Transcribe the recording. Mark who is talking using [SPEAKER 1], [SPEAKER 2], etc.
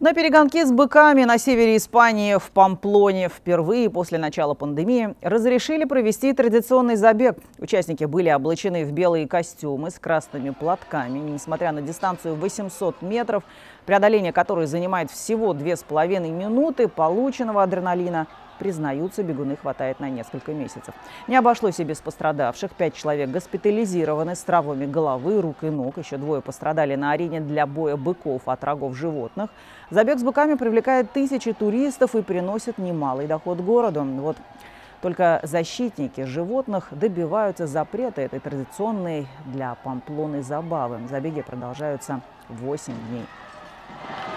[SPEAKER 1] На перегонки с быками на севере Испании в Памплоне впервые после начала пандемии разрешили провести традиционный забег. Участники были облачены в белые костюмы с красными платками. Несмотря на дистанцию 800 метров, преодоление которой занимает всего 2,5 минуты, полученного адреналина, признаются, бегуны хватает на несколько месяцев. Не обошлось и без пострадавших. 5 человек госпитализированы с травмами головы, рук и ног. Еще 2 пострадали на арене для боя быков от рогов животных. Забег с быками привлекает тысячи туристов и приносит немалый доход городу. Вот только защитники животных добиваются запрета этой традиционной для Памплоны забавы. Забеги продолжаются 8 дней.